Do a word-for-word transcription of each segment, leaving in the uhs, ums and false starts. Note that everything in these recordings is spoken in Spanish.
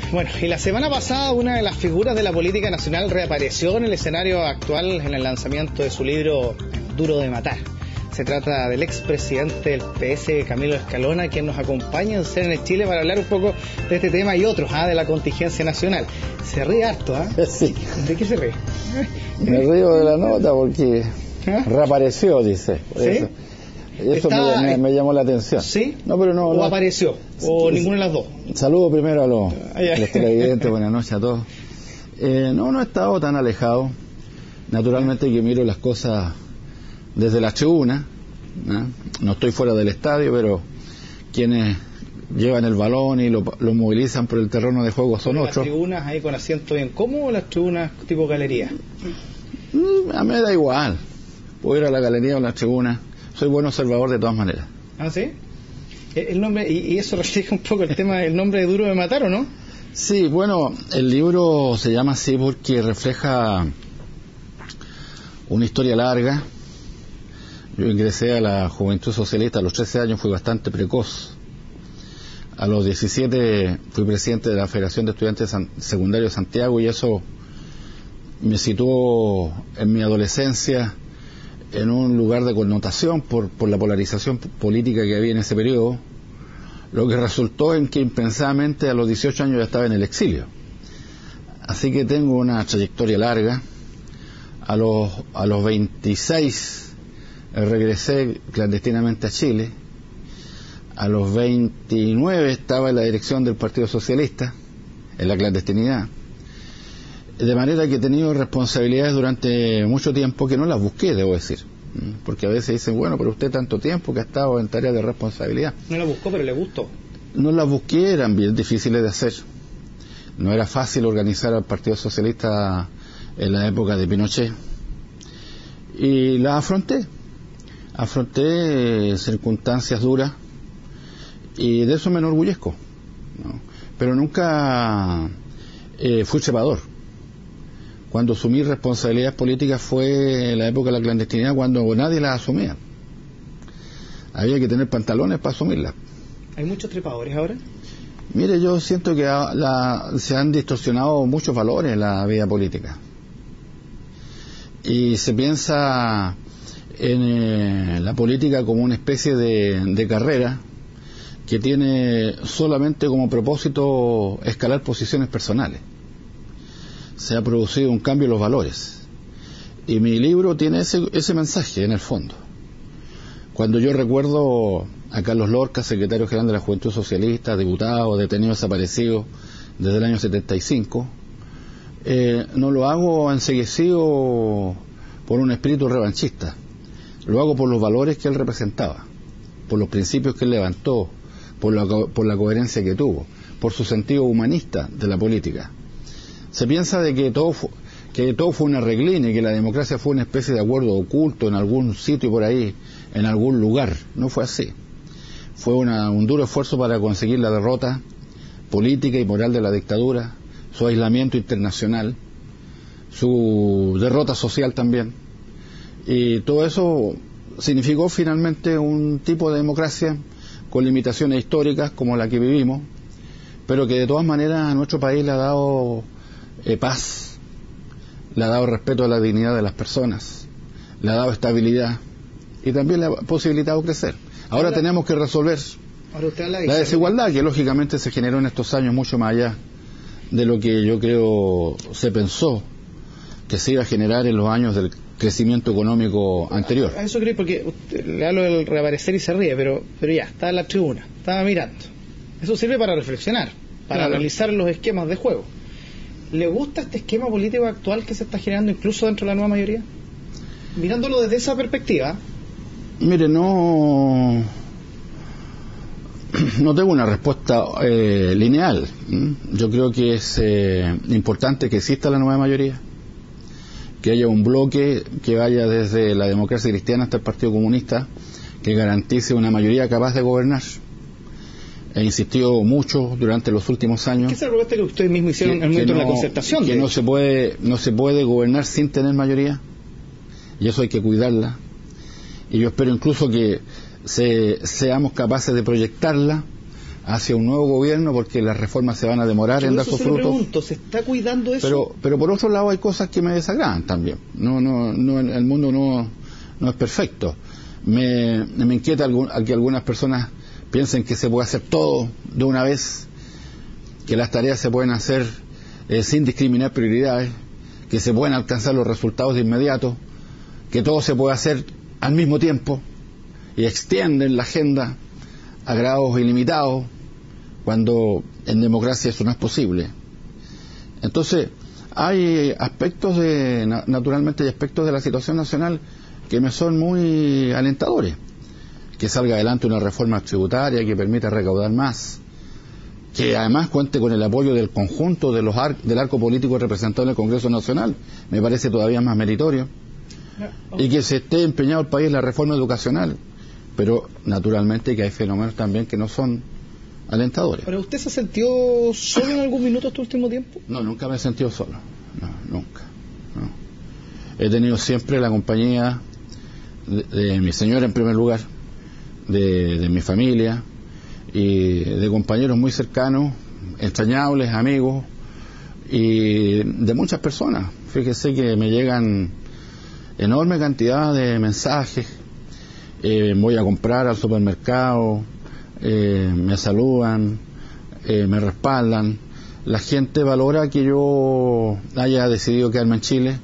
Bueno, y la semana pasada una de las figuras de la política nacional reapareció en el escenario actual en el lanzamiento de su libro Duro de Matar. Se trata del expresidente del P S, Camilo Escalona, quien nos acompaña en C N N Chile para hablar un poco de este tema y otros, ¿ah? de la contingencia nacional. Se ríe harto, ¿ah? ¿eh? Sí. ¿De qué se ríe? Me río de la nota porque ¿Ah? reapareció, dice. ¿Sí? Eso, eso Está, me, me, me llamó la atención. ¿Sí? No, pero no, ¿O no. apareció? ¿O Sí, ninguna de las dos? Saludo primero a los, ah, ya. los televidentes, buenas noches a todos. Eh, no, no he estado tan alejado. Naturalmente que miro las cosas desde la tribuna, ¿no? No estoy fuera del estadio, pero quienes llevan el balón y lo, lo movilizan por el terreno de juego son ¿Las otros. tribunas ahí con asiento bien cómodo o las tribunas tipo galería? Mm, a mí me da igual. Puedo ir a la galería o a la tribuna. Soy buen observador de todas maneras. ¿Ah, sí? El nombre, y, y eso refleja un poco el tema del nombre de Duro de Matar, ¿o no? Sí, bueno, el libro se llama así porque refleja una historia larga. Yo ingresé a la Juventud Socialista a los trece años, fui bastante precoz. A los diecisiete fui presidente de la Federación de Estudiantes San, Secundarios de Santiago, y eso me situó en mi adolescencia en un lugar de connotación por, por la polarización política que había en ese periodo, lo que resultó en que impensadamente a los dieciocho años ya estaba en el exilio. Así que tengo una trayectoria larga. A los, a los veintiséis regresé clandestinamente a Chile. A los veintinueve estaba en la dirección del Partido Socialista, en la clandestinidad. De manera que he tenido responsabilidades durante mucho tiempo que no las busqué, debo decir. Porque a veces dicen, bueno, pero usted tanto tiempo que ha estado en tareas de responsabilidad. No las buscó, pero le gustó. No las busqué, eran bien difíciles de hacer. No era fácil organizar al Partido Socialista en la época de Pinochet. Y las afronté. Afronté circunstancias duras y de eso me enorgullezco, ¿no? Pero nunca eh, fui trepador. Cuando asumí responsabilidades políticas fue en la época de la clandestinidad, cuando nadie las asumía. Había que tener pantalones para asumirlas. ¿Hay muchos trepadores ahora? Mire, yo siento que la, se han distorsionado muchos valores en la vida política. Y se piensa en eh, la política como una especie de, de carrera que tiene solamente como propósito escalar posiciones personales. Se ha producido un cambio en los valores. Y mi libro tiene ese, ese mensaje en el fondo. Cuando yo recuerdo a Carlos Lorca, secretario general de la Juventud Socialista, diputado, detenido desaparecido desde el año setenta y cinco, eh, no lo hago enceguecido por un espíritu revanchista. Lo hago por los valores que él representaba, por los principios que él levantó, por la, por la coherencia que tuvo, por su sentido humanista de la política. Se piensa de que todo, fu que todo fue una reglina y que la democracia fue una especie de acuerdo oculto en algún sitio por ahí, en algún lugar. No fue así. Fue una, un duro esfuerzo para conseguir la derrota política y moral de la dictadura, su aislamiento internacional, su derrota social también. Y todo eso significó finalmente un tipo de democracia con limitaciones históricas como la que vivimos, pero que de todas maneras a nuestro país le ha dado eh, paz, le ha dado respeto a la dignidad de las personas, le ha dado estabilidad y también le ha posibilitado crecer. Ahora, Ahora tenemos que resolver Ahora usted la, la desigualdad que lógicamente se generó en estos años mucho más allá de lo que yo creo se pensó que se iba a generar en los años del crecimiento económico anterior. A eso creo, porque usted, le hablo del reaparecer y se ríe, pero pero ya, está en la tribuna, estaba mirando. Eso sirve para reflexionar, para claro. analizar los esquemas de juego. ¿Le gusta este esquema político actual que se está generando incluso dentro de la nueva mayoría? Mirándolo desde esa perspectiva. Mire, no no tengo una respuesta eh, lineal. Yo creo que es eh, importante que exista la nueva mayoría, que haya un bloque que vaya desde la democracia cristiana hasta el Partido Comunista, que garantice una mayoría capaz de gobernar. He insistido mucho durante los últimos años. ¿Qué es la propuesta que ustedes mismos hicieron en el momento de la concertación? Que no se puede, no se puede gobernar sin tener mayoría, y eso hay que cuidarla. Y yo espero incluso que se, seamos capaces de proyectarla hacia un nuevo gobierno, porque las reformas se van a demorar Yo en dar sus frutos. Pregunto, ¿se está cuidando eso? Pero, pero por otro lado hay cosas que me desagradan también. No, no, no, el mundo no, no es perfecto. Me, me inquieta algún, que algunas personas piensen que se puede hacer todo de una vez, que las tareas se pueden hacer eh, sin discriminar prioridades, que se pueden alcanzar los resultados de inmediato, que todo se puede hacer al mismo tiempo, y extienden la agenda a grados ilimitados, cuando en democracia eso no es posible. Entonces, hay aspectos de, naturalmente hay aspectos de la situación nacional que me son muy alentadores. Que salga adelante una reforma tributaria que permita recaudar más, que además cuente con el apoyo del conjunto de los ar del arco político representado en el Congreso Nacional, me parece todavía más meritorio, y que se esté empeñado el país en la reforma educacional, pero naturalmente que hay fenómenos también que no son alentadores. ¿Pero usted se sintió solo en algún minuto este último tiempo? No, nunca me he sentido solo, no, nunca. No. He tenido siempre la compañía de, de mi señora en primer lugar, de, de mi familia y de compañeros muy cercanos, entrañables, amigos, y de muchas personas. Fíjese que me llegan enorme cantidad de mensajes, eh, voy a comprar al supermercado, eh, me saludan, eh, me respaldan. La gente valora que yo haya decidido quedarme en Chile,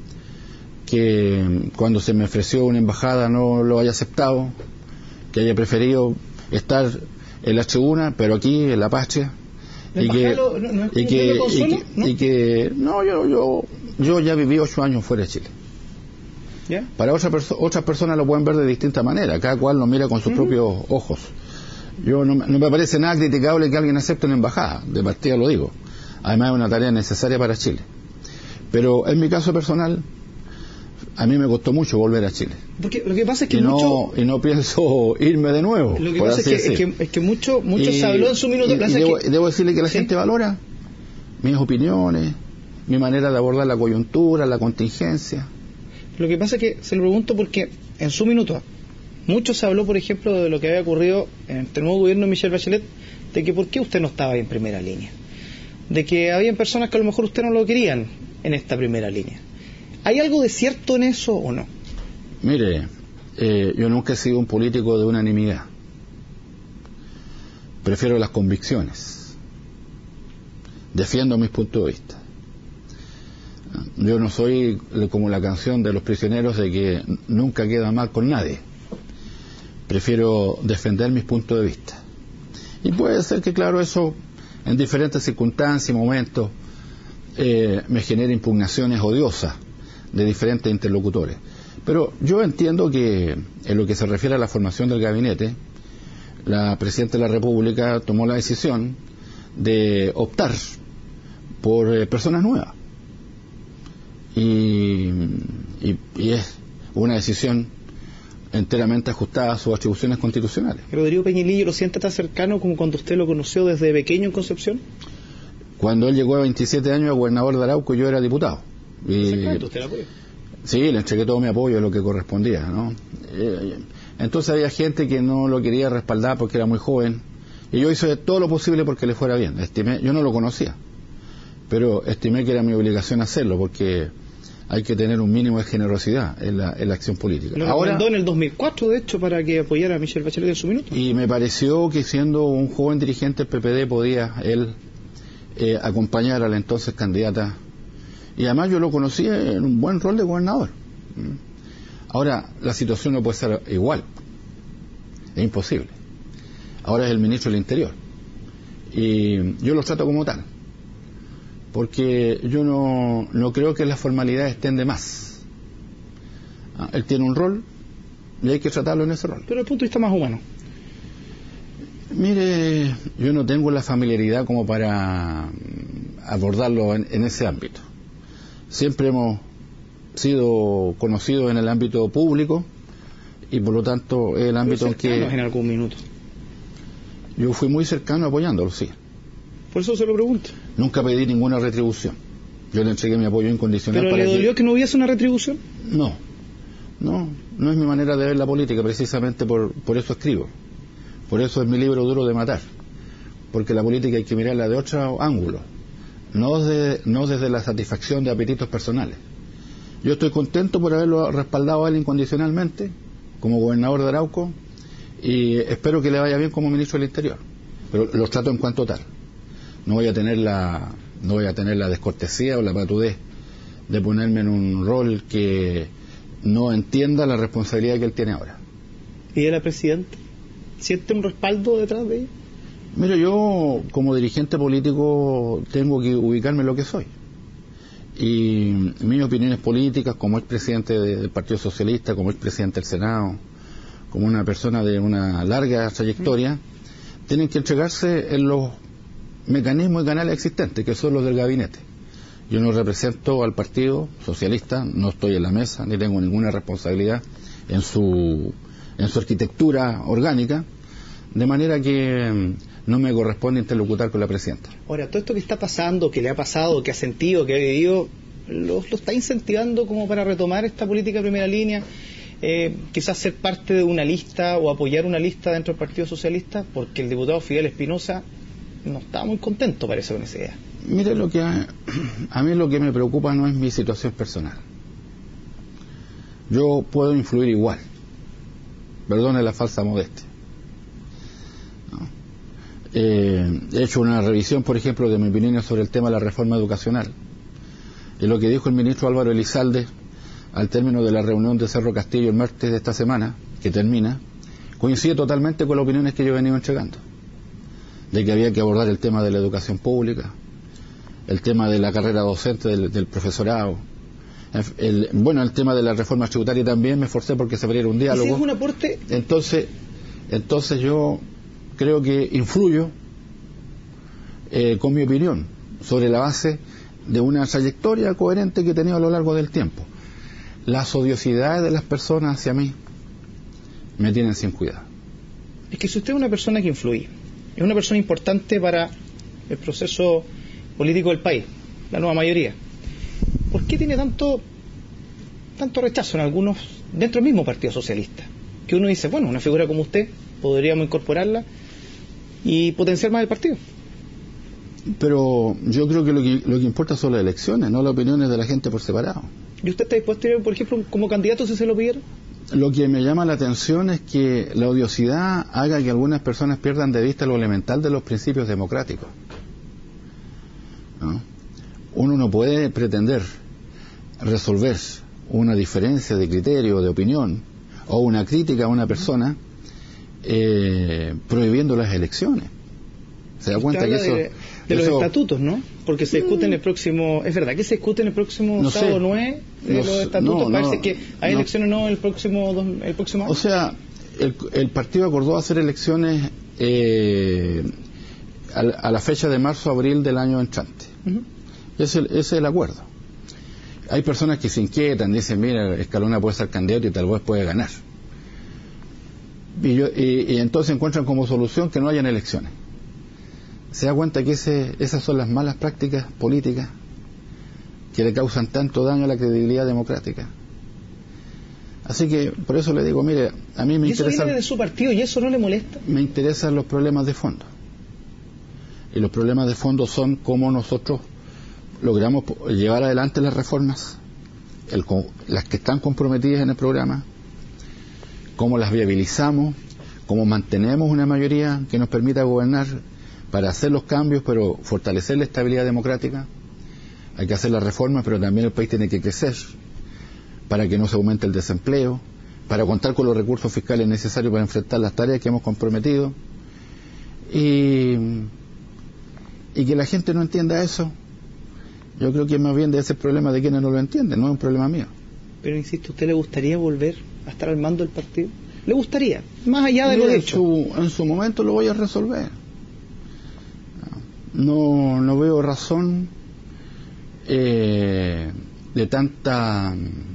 que cuando se me ofreció una embajada no lo haya aceptado, que haya preferido estar en la tribuna, pero aquí en la patria, y que, no, no y, que, y, que, ¿no? y que no, yo yo yo ya viví ocho años fuera de Chile. ¿Ya? Para otra perso otras personas lo pueden ver de distinta manera, cada cual lo mira con sus uh-huh. propios ojos. Yo no, no me parece nada criticable que alguien acepte una embajada, de partida lo digo. Además es una tarea necesaria para Chile. Pero en mi caso personal, a mí me costó mucho volver a Chile. Porque lo que pasa es que y no, mucho... y no pienso irme de nuevo. Lo que pasa es que, es que, es que mucho, mucho y, se habló en su minuto. Y, y debo, que... debo decirle que la ¿Sí? gente valora mis opiniones, mi manera de abordar la coyuntura, la contingencia. Lo que pasa es que se lo pregunto porque en su minuto mucho se habló, por ejemplo, de lo que había ocurrido en el nuevo gobierno de Michelle Bachelet, de que por qué usted no estaba ahí en primera línea, de que había personas que a lo mejor usted no lo querían en esta primera línea. ¿Hay algo de cierto en eso o no? Mire, eh, yo nunca he sido un político de unanimidad. Prefiero las convicciones. Defiendo mis puntos de vista. Yo no soy como la canción de los prisioneros de que nunca queda mal con nadie. Prefiero defender mis puntos de vista. Y puede ser que, claro, eso en diferentes circunstancias y momentos eh, me genere impugnaciones odiosas de diferentes interlocutores. Pero yo entiendo que en lo que se refiere a la formación del gabinete, la Presidenta de la República tomó la decisión de optar por eh, personas nuevas. Y, y, y es una decisión enteramente ajustada a sus atribuciones constitucionales. ¿Rodrigo Peñalillo lo siente tan cercano como cuando usted lo conoció desde pequeño en Concepción? Cuando él llegó a veintisiete años a gobernador de Arauco, yo era diputado. Y, ¿Usted le apoyó? Sí, le entregué todo mi apoyo, lo que correspondía, ¿no? Eh, entonces había gente que no lo quería respaldar porque era muy joven, y yo hice todo lo posible porque le fuera bien. Estimé, yo no lo conocía, pero estimé que era mi obligación hacerlo, porque hay que tener un mínimo de generosidad en la, en la acción política. Lo recomendó en el dos mil cuatro, de hecho, para que apoyara a Michelle Bachelet en su minuto. Y me pareció que siendo un joven dirigente del P P D podía él eh, acompañar a la entonces candidata. Y además yo lo conocí en un buen rol de gobernador. Ahora, la situación no puede ser igual. Es imposible. Ahora es el ministro del Interior. Y yo lo trato como tal. Porque yo no, no creo que las formalidades estén de más. Ah, él tiene un rol y hay que tratarlo en ese rol. Pero desde el punto de vista más humano. Mire, yo no tengo la familiaridad como para abordarlo en, en ese ámbito. Siempre hemos sido conocidos en el ámbito público y por lo tanto es el ámbito en que... en algún minuto. Yo fui muy cercano apoyándolo, sí. Por eso se lo pregunto. Nunca pedí ninguna retribución. Yo le entregué mi apoyo incondicional. ¿Pero para le dolió que... que no hubiese una retribución? No, no, no es mi manera de ver la política, precisamente por, por eso escribo. Por eso es mi libro Duro de Matar. porque la política hay que mirarla de otro ángulo, no, de, no desde la satisfacción de apetitos personales. Yo estoy contento por haberlo respaldado a él incondicionalmente como gobernador de Arauco y espero que le vaya bien como ministro del Interior, pero lo trato en cuanto tal. No voy a tener la no voy a tener la descortesía o la patudez de ponerme en un rol que no entienda la responsabilidad que él tiene ahora. ¿Y de la presidenta? ¿Siente un respaldo detrás de ella? Mira, yo como dirigente político tengo que ubicarme en lo que soy. Y mis opiniones políticas como expresidente del Partido Socialista, como expresidente del Senado, como una persona de una larga trayectoria, mm. tienen que entregarse en los mecanismos y canales existentes, que son los del gabinete. Yo no represento al Partido Socialista, no estoy en la mesa, ni tengo ninguna responsabilidad en su, en su arquitectura orgánica, de manera que no me corresponde interlocutar con la presidenta. Ahora, todo esto que está pasando, que le ha pasado, que ha sentido, que ha vivido, ¿lo, lo está incentivando como para retomar esta política de primera línea? Eh, quizás ser parte de una lista o apoyar una lista dentro del Partido Socialista, porque el diputado Fidel Espinosa no está muy contento, parece, con esa idea. Mire, lo que a, a mí lo que me preocupa no es mi situación personal. Yo puedo influir igual, perdone la falsa modestia. ¿No? Eh, he hecho una revisión, por ejemplo, de mi opinión sobre el tema de la reforma educacional, y lo que dijo el ministro Álvaro Elizalde al término de la reunión de Cerro Castillo el martes de esta semana, que termina, coincide totalmente con las opiniones que yo he venido entregando, de que había que abordar el tema de la educación pública, el tema de la carrera docente del, del profesorado, el, bueno, el tema de la reforma tributaria también me esforcé porque se abriera un diálogo. ¿Y si es un aporte? Entonces, entonces yo creo que influyo eh, con mi opinión sobre la base de una trayectoria coherente que he tenido a lo largo del tiempo. Las odiosidades de las personas hacia mí me tienen sin cuidado. Es que si usted es una persona que influye, es una persona importante para el proceso político del país, la nueva mayoría, ¿por qué tiene tanto tanto rechazo en algunos dentro del mismo Partido Socialista? Que uno dice, bueno, una figura como usted podríamos incorporarla y potenciar más el partido. Pero yo creo que lo que, lo que importa son las elecciones, no las opiniones de la gente por separado. ¿Y usted está dispuesto a ir, por ejemplo, como candidato si se lo pidieron? Lo que me llama la atención es que la odiosidad haga que algunas personas pierdan de vista lo elemental de los principios democráticos, ¿no? Uno no puede pretender resolver una diferencia de criterio, de opinión, o una crítica a una persona eh, prohibiendo las elecciones. ¿Se da cuenta que eso... De, de los eso, estatutos, ¿no? Porque se discute en el próximo... ¿Es verdad que se discute en el próximo no sábado sé, nueve de no, los estatutos? No, Parece no, que hay no, elecciones no el próximo, el próximo año. O sea, el, el partido acordó hacer elecciones eh, a, a la fecha de marzo-abril del año entrante. Uh-huh. Ese, ese es el acuerdo. Hay personas que se inquietan, dicen, mira, Escalona puede ser candidato y tal vez puede ganar. Y, yo, y, y entonces encuentran como solución que no hayan elecciones. Se da cuenta que ese, esas son las malas prácticas políticas que le causan tanto daño a la credibilidad democrática. Así que por eso le digo, mire, a mí me ¿Y eso interesa... viene de su partido y eso no le molesta? Me interesan los problemas de fondo. Y los problemas de fondo son cómo nosotros logramos llevar adelante las reformas, el, las que están comprometidas en el programa, cómo las viabilizamos, cómo mantenemos una mayoría que nos permita gobernar para hacer los cambios, pero fortalecer la estabilidad democrática. Hay que hacer las reformas, pero también el país tiene que crecer para que no se aumente el desempleo, para contar con los recursos fiscales necesarios para enfrentar las tareas que hemos comprometido. Y, y que la gente no entienda eso, yo creo que más bien de ese problema de quienes no lo entienden, no es un problema mío. Pero insisto, ¿usted le gustaría volver a estar al mando del partido? ¿Le gustaría? Más allá de Mira, lo en dicho. Su, en su momento lo voy a resolver. No, no veo razón eh, de tanta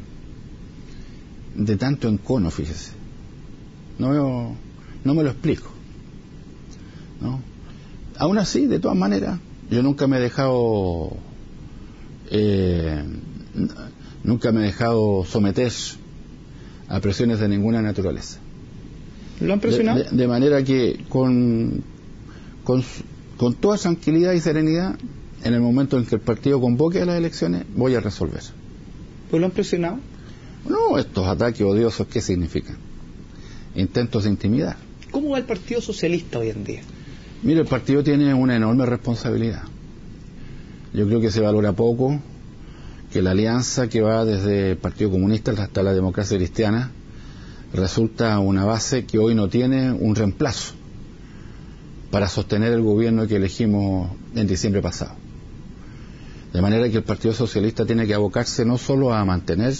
de tanto encono, fíjese. No veo, no me lo explico, ¿no? Aún así, de todas maneras, yo nunca me he dejado eh, nunca me he dejado someter a presiones de ninguna naturaleza. ¿Lo han presionado? De, de, de manera que con, con con toda tranquilidad y serenidad, en el momento en que el partido convoque a las elecciones, voy a resolver. ¿Pues lo han presionado? No, estos ataques odiosos, ¿qué significan? Intentos de intimidar. ¿Cómo va el Partido Socialista hoy en día? Mire, el partido tiene una enorme responsabilidad. Yo creo que se valora poco que la alianza que va desde el Partido Comunista hasta la Democracia Cristiana resulta una base que hoy no tiene un reemplazo para sostener el gobierno que elegimos en diciembre pasado. De manera que el Partido Socialista tiene que abocarse no solo a mantener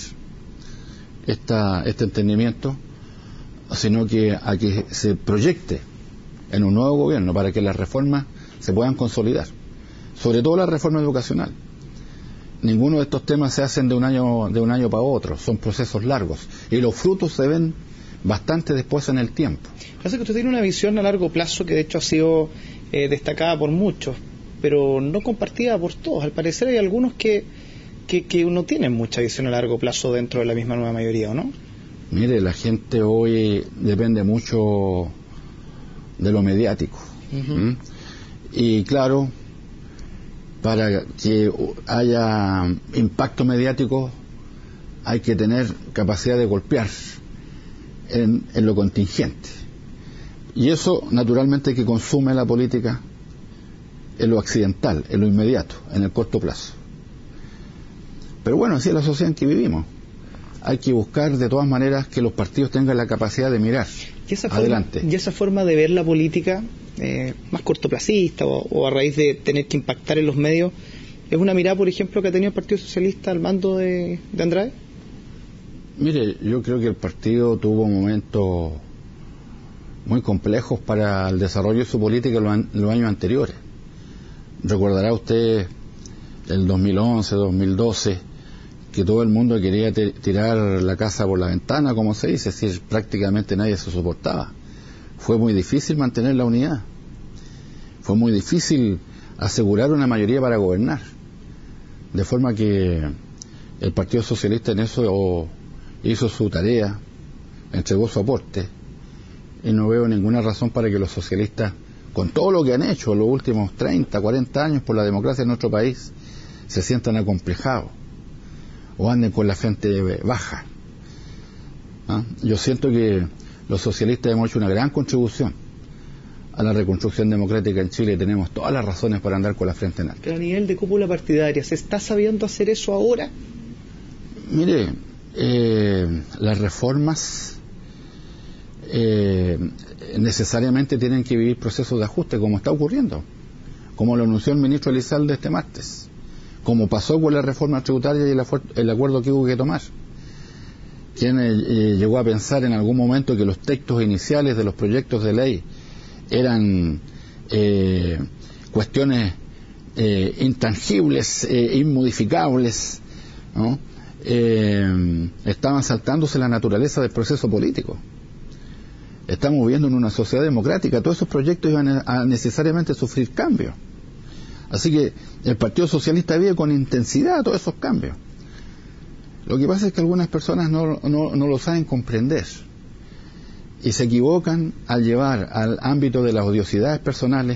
esta, este entendimiento, sino que a que se proyecte en un nuevo gobierno para que las reformas se puedan consolidar, sobre todo la reforma educacional. Ninguno de estos temas se hacen de un año de un año para otro, son procesos largos y los frutos se ven bastante después en el tiempo. Parece que usted tiene una visión a largo plazo que de hecho ha sido eh, destacada por muchos, pero no compartida por todos. Al parecer hay algunos que, que, que no tienen mucha visión a largo plazo dentro de la misma nueva mayoría, ¿o no? Mire, la gente hoy depende mucho de lo mediático. Uh-huh. ¿Mm? Y claro, para que haya impacto mediático hay que tener capacidad de golpear en, en lo contingente. Y eso naturalmente que consume la política en lo accidental, en lo inmediato, en el corto plazo. Pero bueno, así es la sociedad en que vivimos. Hay que buscar de todas maneras que los partidos tengan la capacidad de mirar ¿Y esa adelante. Forma, y esa forma de ver la política eh, más cortoplacista o, o a raíz de tener que impactar en los medios, ¿es una mirada, por ejemplo, que ha tenido el Partido Socialista al mando de, de Andrade? Mire, yo creo que el partido tuvo momentos muy complejos para el desarrollo de su política en los, an- los años anteriores. Recordará usted el dos mil once, dos mil doce, que todo el mundo quería te- tirar la casa por la ventana, como se dice, es decir, prácticamente nadie se soportaba. Fue muy difícil mantener la unidad. Fue muy difícil asegurar una mayoría para gobernar. De forma que el Partido Socialista en eso hizo su tarea, entregó su aporte, y no veo ninguna razón para que los socialistas, con todo lo que han hecho en los últimos treinta, cuarenta años por la democracia en nuestro país, se sientan acomplejados o anden con la frente baja. ¿Ah? Yo siento que los socialistas hemos hecho una gran contribución a la reconstrucción democrática en Chile y tenemos todas las razones para andar con la frente en alto. Pero a nivel de cúpula partidaria, ¿se está sabiendo hacer eso ahora? Mire, eh, las reformas eh, necesariamente tienen que vivir procesos de ajuste, como está ocurriendo, como lo anunció el ministro Elizalde este martes, como pasó con la reforma tributaria y el, afuer- el acuerdo que hubo que tomar. Quien eh, eh, llegó a pensar en algún momento que los textos iniciales de los proyectos de ley eran eh, cuestiones eh, intangibles, eh, inmodificables, ¿no? Eh, estaban saltándose la naturaleza del proceso político. Estamos viviendo en una sociedad democrática, todos esos proyectos iban a, a necesariamente sufrir cambios. Así que el Partido Socialista vive con intensidad todos esos cambios. Lo que pasa es que algunas personas no, no, no lo saben comprender y se equivocan al llevar al ámbito de las odiosidades personales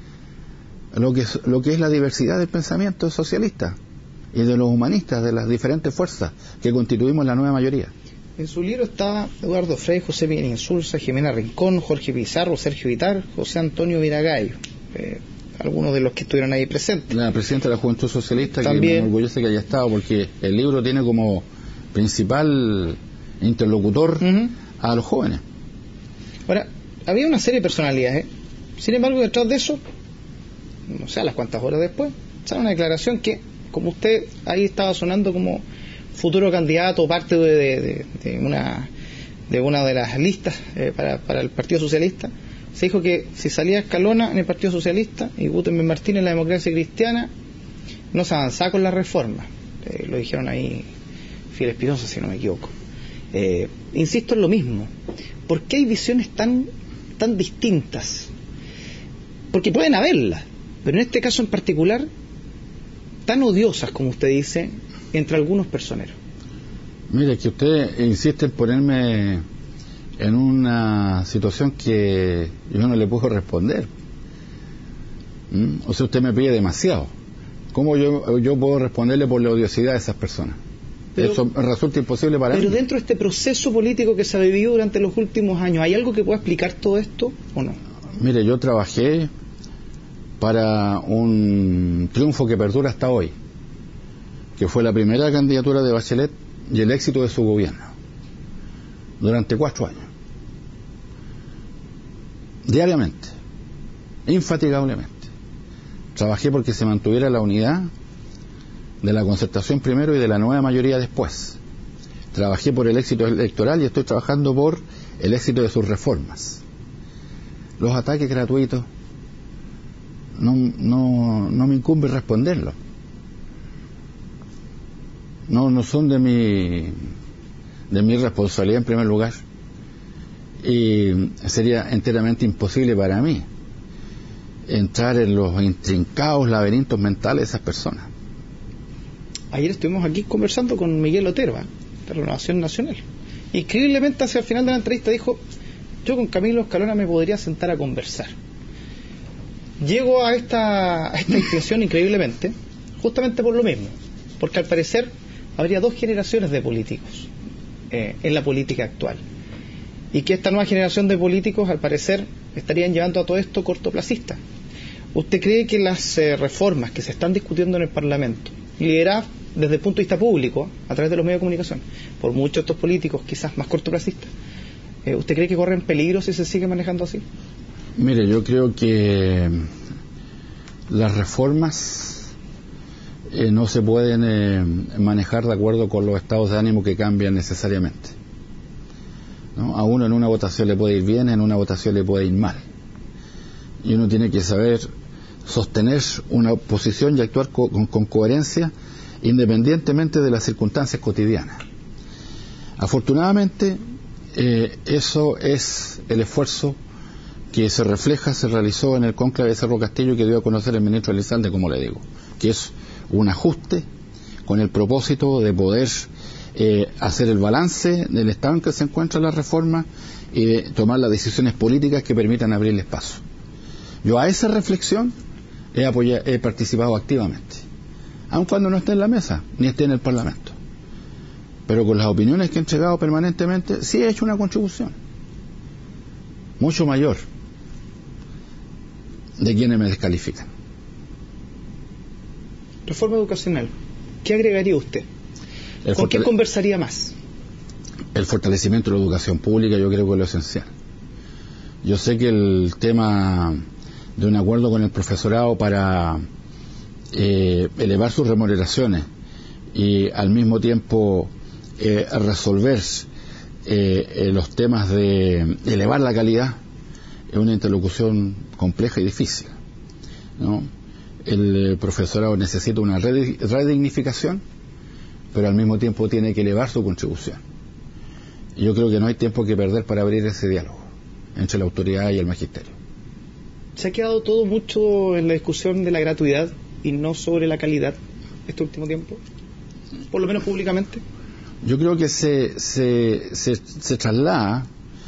lo que es, lo que es la diversidad del pensamiento socialista y de los humanistas, de las diferentes fuerzas que constituimos la nueva mayoría. En su libro está Eduardo Frei, José Miguel Insulza, Jimena Rincón, Jorge Pizarro, Sergio Vitar, José Antonio Miragallo, eh, algunos de los que estuvieron ahí presentes. La presidenta de la Juventud Socialista, también, que me enorgullece que haya estado, porque el libro tiene como principal interlocutor uh-huh. a los jóvenes. Ahora, había una serie de personalidades, ¿eh? Sin embargo, detrás de eso, no sé a las cuantas horas después, sale una declaración que, como usted ahí estaba sonando como futuro candidato, parte de, de, de una de una de las listas eh, para, para el Partido Socialista, se dijo que si salía Escalona en el Partido Socialista y Gutenberg Martínez en la Democracia Cristiana, no se avanzaba con la reforma. Eh, lo dijeron ahí Fidel Espinosa, si no me equivoco. Eh, insisto en lo mismo. ¿Por qué hay visiones tan, tan distintas? Porque pueden haberlas, pero en este caso en particular, tan odiosas, como usted dice, entre algunos personeros. Mire, que usted insiste en ponerme en una situación que yo no le puedo responder. ¿Mm? O sea, usted me pide demasiado. ¿Cómo yo, yo puedo responderle por la odiosidad de esas personas? Pero, eso resulta imposible para pero mí. Pero dentro de este proceso político que se ha vivido durante los últimos años, ¿hay algo que pueda explicar todo esto o no? Mire, yo trabajé para un triunfo que perdura hasta hoy, que fue la primera candidatura de Bachelet y el éxito de su gobierno, durante cuatro años, diariamente, infatigablemente. Trabajé porque se mantuviera la unidad de la concertación primero y de la nueva mayoría después. Trabajé por el éxito electoral y estoy trabajando por el éxito de sus reformas. Los ataques gratuitos no, no, no me incumbe responderlos. No, no son de mi de mi responsabilidad en primer lugar, y sería enteramente imposible para mí entrar en los intrincados laberintos mentales de esas personas. Ayer estuvimos aquí conversando con Miguel Otero, ¿eh? de Renovación Nacional. Increíblemente hacia el final de la entrevista dijo: yo con Camilo Escalona me podría sentar a conversar. Llego a esta, a esta intención increíblemente justamente por lo mismo, porque al parecer habría dos generaciones de políticos eh, en la política actual, y que esta nueva generación de políticos al parecer estarían llevando a todo esto cortoplacista. ¿Usted cree que las eh, reformas que se están discutiendo en el Parlamento, lideradas desde el punto de vista público, a través de los medios de comunicación, por muchos de estos políticos quizás más cortoplacistas, eh, ¿usted cree que corren peligro si se sigue manejando así? Mire, yo creo que las reformas eh, no se pueden eh, manejar de acuerdo con los estados de ánimo que cambian necesariamente, ¿no? A uno en una votación le puede ir bien, en una votación le puede ir mal, y uno tiene que saber sostener una posición y actuar co con, con coherencia independientemente de las circunstancias cotidianas. Afortunadamente eh, eso es el esfuerzo que se refleja, se realizó en el cónclave de Cerro Castillo, que dio a conocer el ministro Elizalde, como le digo, que es un ajuste con el propósito de poder eh, hacer el balance del estado en que se encuentra la reforma y de tomar las decisiones políticas que permitan abrirle espacio. Yo a esa reflexión he, apoyado, he participado activamente, aun cuando no esté en la mesa ni esté en el Parlamento, pero con las opiniones que he entregado permanentemente sí he hecho una contribución mucho mayor de quienes me descalifican. Reforma educacional, ¿qué agregaría usted? El ¿Con qué conversaría más? El fortalecimiento de la educación pública yo creo que es lo esencial. Yo sé que el tema de un acuerdo con el profesorado para eh, elevar sus remuneraciones y al mismo tiempo eh, resolver eh, eh, los temas de elevar la calidad es una interlocución compleja y difícil, ¿no? El eh, profesorado necesita una redignificación, pero al mismo tiempo tiene que elevar su contribución. Y yo creo que no hay tiempo que perder para abrir ese diálogo entre la autoridad y el magisterio. Se ha quedado todo mucho en la discusión de la gratuidad y no sobre la calidad este último tiempo, por lo menos públicamente. Yo creo que se, se, se, se traslada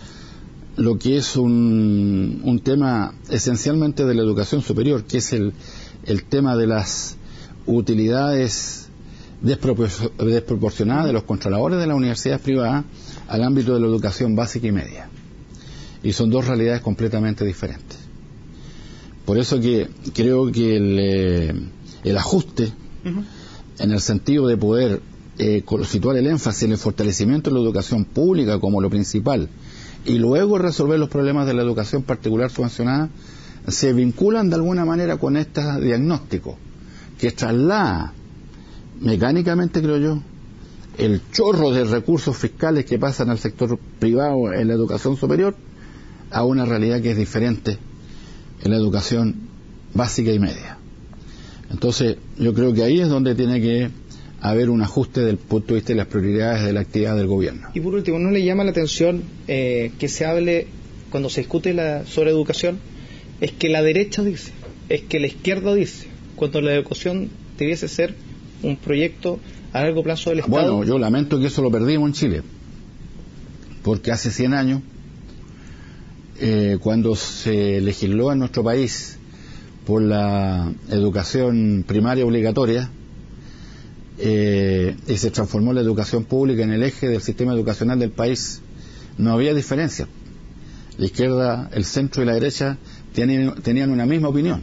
lo que es un, un tema esencialmente de la educación superior, que es el, el tema de las utilidades despropor- desproporcionadas de los controladores de las universidades privadas al ámbito de la educación básica y media. Y son dos realidades completamente diferentes. Por eso que creo que el, eh, el ajuste, uh-huh. en el sentido de poder eh, situar el énfasis en el fortalecimiento de la educación pública como lo principal y luego resolver los problemas de la educación particular subvencionada, se vinculan de alguna manera con este diagnóstico que traslada mecánicamente, creo yo, el chorro de recursos fiscales que pasan al sector privado en la educación superior a una realidad que es diferente en la educación básica y media. Entonces yo creo que ahí es donde tiene que haber un ajuste del punto de vista de las prioridades de la actividad del gobierno. Y por último, ¿no le llama la atención eh, que se hable, cuando se discute la, sobre educación, es que la derecha dice, es que la izquierda dice, cuando la educación debiese ser un proyecto a largo plazo del Estado? Bueno, yo lamento que eso lo perdimos en Chile, porque hace cien años, eh, cuando se legisló en nuestro país por la educación primaria obligatoria, eh, y se transformó la educación pública en el eje del sistema educacional del país, no había diferencia. La izquierda, el centro y la derecha tenían, tenían una misma opinión.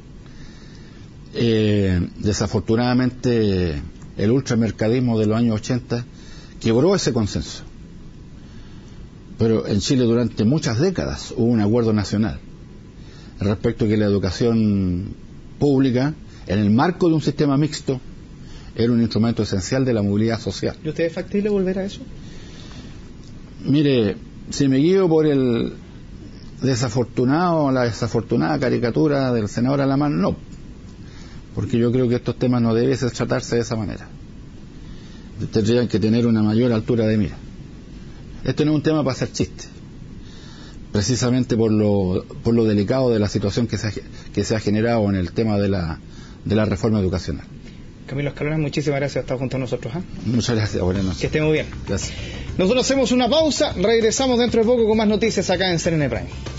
Eh, desafortunadamente, el ultramercadismo de los años ochenta quebró ese consenso. Pero en Chile durante muchas décadas hubo un acuerdo nacional respecto a que la educación pública, en el marco de un sistema mixto, era un instrumento esencial de la movilidad social. ¿Y usted es factible volver a eso? Mire, si me guío por el desafortunado, la desafortunada caricatura del senador Alamán, no, porque yo creo que estos temas no deben tratarse de esa manera. Tendrían que tener una mayor altura de mira. Esto no es un tema para hacer chiste, precisamente por lo, por lo delicado de la situación que se ha, que se ha generado en el tema de la, de la reforma educacional. Camilo Escalona, muchísimas gracias por estar junto a nosotros. ¿eh? Muchas gracias, buenas noches. Que esté muy bien. Gracias. Nosotros hacemos una pausa, regresamos dentro de poco con más noticias acá en C N N Prime.